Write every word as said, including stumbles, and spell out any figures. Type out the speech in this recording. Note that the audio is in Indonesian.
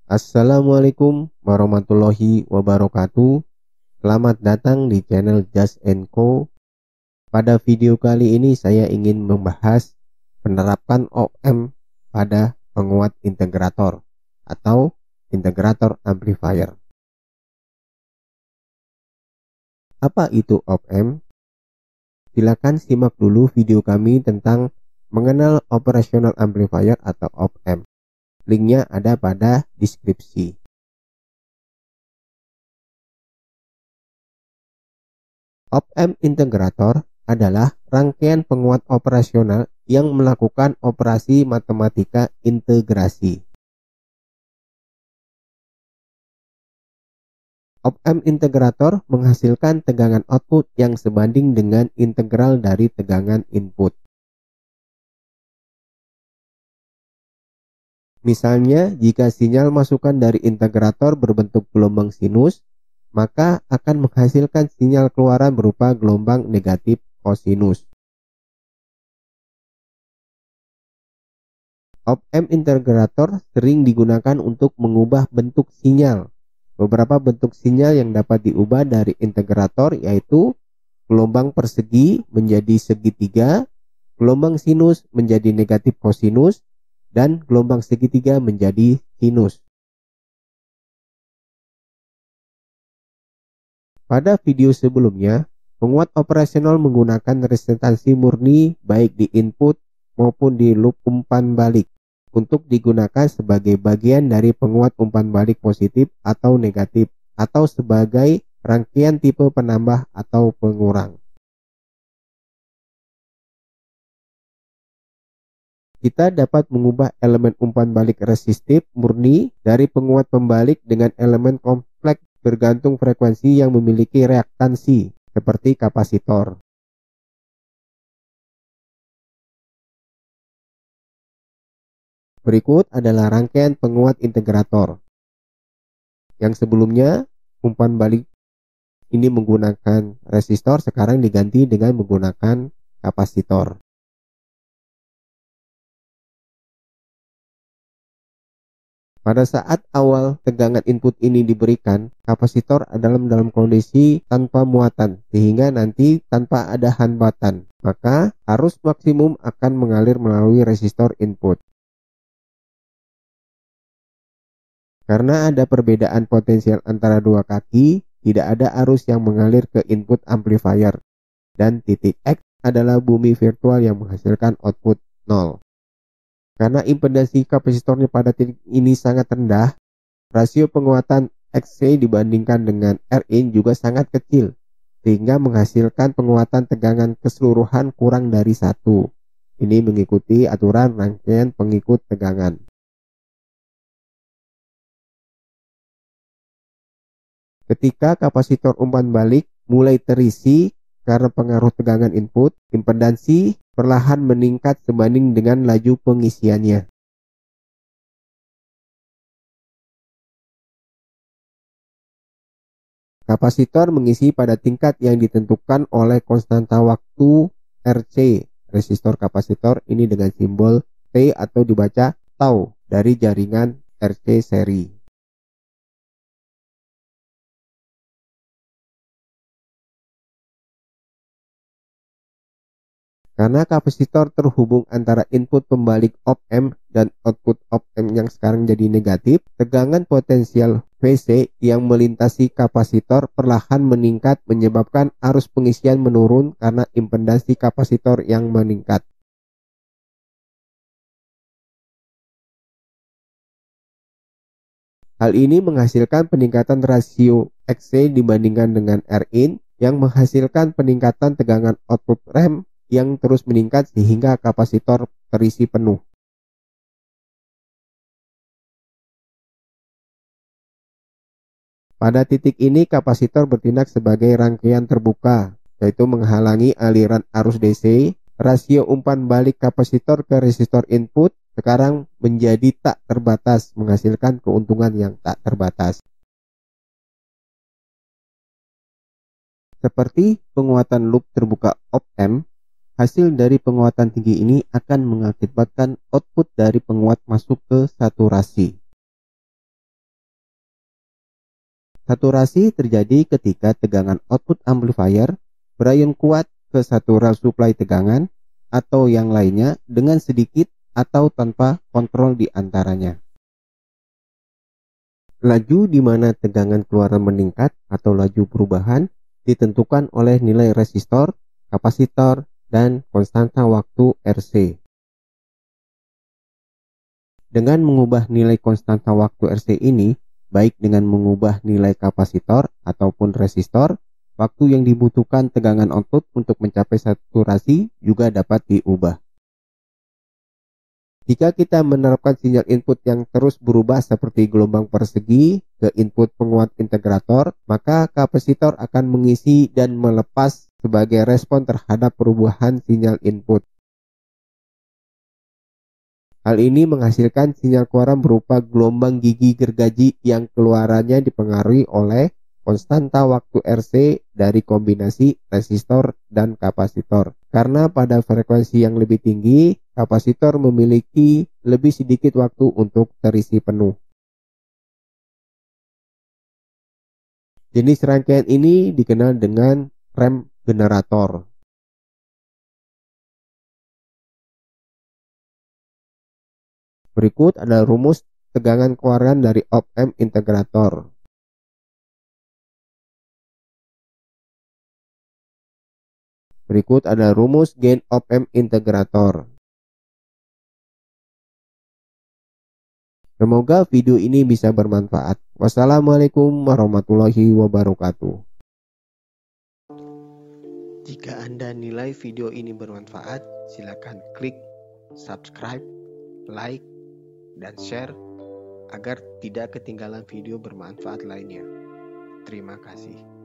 Assalamualaikum warahmatullahi wabarakatuh. Selamat datang di channel Just and Co. Pada video kali ini saya ingin membahas penerapan op amp pada penguat integrator atau integrator amplifier. Apa itu op amp? Silakan simak dulu video kami tentang mengenal operational amplifier atau op amp. Linknya ada pada deskripsi. Op amp integrator adalah rangkaian penguat operasional yang melakukan operasi matematika integrasi. Op amp integrator menghasilkan tegangan output yang sebanding dengan integral dari tegangan input. Misalnya, jika sinyal masukan dari integrator berbentuk gelombang sinus, maka akan menghasilkan sinyal keluaran berupa gelombang negatif kosinus. Op amp integrator sering digunakan untuk mengubah bentuk sinyal. Beberapa bentuk sinyal yang dapat diubah dari integrator yaitu gelombang persegi menjadi segitiga, gelombang sinus menjadi negatif kosinus, dan gelombang segitiga menjadi sinus. Pada video sebelumnya, penguat operasional menggunakan resistansi murni baik di input maupun di loop umpan balik untuk digunakan sebagai bagian dari penguat umpan balik positif atau negatif atau sebagai rangkaian tipe penambah atau pengurang. Kita dapat mengubah elemen umpan balik resistif murni dari penguat pembalik dengan elemen kompleks bergantung frekuensi yang memiliki reaktansi seperti kapasitor. Berikut adalah rangkaian penguat integrator. Yang sebelumnya umpan balik ini menggunakan resistor, sekarang diganti dengan menggunakan kapasitor. Pada saat awal tegangan input ini diberikan, kapasitor adalah dalam kondisi tanpa muatan, sehingga nanti tanpa ada hambatan, maka arus maksimum akan mengalir melalui resistor input. Karena ada perbedaan potensial antara dua kaki, tidak ada arus yang mengalir ke input amplifier, dan titik X adalah bumi virtual yang menghasilkan output nol. Karena impedansi kapasitornya pada titik ini sangat rendah, rasio penguatan X C dibandingkan dengan Rin juga sangat kecil, sehingga menghasilkan penguatan tegangan keseluruhan kurang dari satu. Ini mengikuti aturan rangkaian pengikut tegangan. Ketika kapasitor umpan balik mulai terisi karena pengaruh tegangan input, impedansi perlahan meningkat sebanding dengan laju pengisiannya. Kapasitor mengisi pada tingkat yang ditentukan oleh konstanta waktu R C. Resistor kapasitor ini dengan simbol T atau dibaca tau dari jaringan R C seri. Karena kapasitor terhubung antara input pembalik op amp dan output op amp yang sekarang jadi negatif, tegangan potensial V C yang melintasi kapasitor perlahan meningkat menyebabkan arus pengisian menurun karena impedansi kapasitor yang meningkat. Hal ini menghasilkan peningkatan rasio X C dibandingkan dengan Rin yang menghasilkan peningkatan tegangan output rem yang terus meningkat sehingga kapasitor terisi penuh. Pada titik ini kapasitor bertindak sebagai rangkaian terbuka, yaitu menghalangi aliran arus D C. Rasio umpan balik kapasitor ke resistor input sekarang menjadi tak terbatas, menghasilkan keuntungan yang tak terbatas. Seperti penguatan loop terbuka op amp, hasil dari penguatan tinggi ini akan mengakibatkan output dari penguat masuk ke saturasi. Saturasi terjadi ketika tegangan output amplifier berion kuat ke satu rel suplai tegangan atau yang lainnya dengan sedikit atau tanpa kontrol di antaranya. Laju di mana tegangan keluaran meningkat atau laju perubahan ditentukan oleh nilai resistor, kapasitor, dan konstanta waktu R C. Dengan mengubah nilai konstanta waktu R C ini, baik dengan mengubah nilai kapasitor ataupun resistor, waktu yang dibutuhkan tegangan output untuk mencapai saturasi juga dapat diubah. Jika kita menerapkan sinyal input yang terus berubah seperti gelombang persegi ke input penguat integrator, maka kapasitor akan mengisi dan melepas sebagai respon terhadap perubahan sinyal input. Hal ini menghasilkan sinyal keluaran berupa gelombang gigi gergaji yang keluarannya dipengaruhi oleh konstanta waktu R C dari kombinasi resistor dan kapasitor. Karena pada frekuensi yang lebih tinggi, kapasitor memiliki lebih sedikit waktu untuk terisi penuh. Jenis rangkaian ini dikenal dengan ramp generator. Berikut adalah rumus tegangan keluaran dari op-amp integrator. Berikut adalah rumus gain op-amp integrator. Semoga video ini bisa bermanfaat. Wassalamualaikum warahmatullahi wabarakatuh. Jika Anda nilai video ini bermanfaat, silakan klik subscribe, like, dan share agar tidak ketinggalan video bermanfaat lainnya. Terima kasih.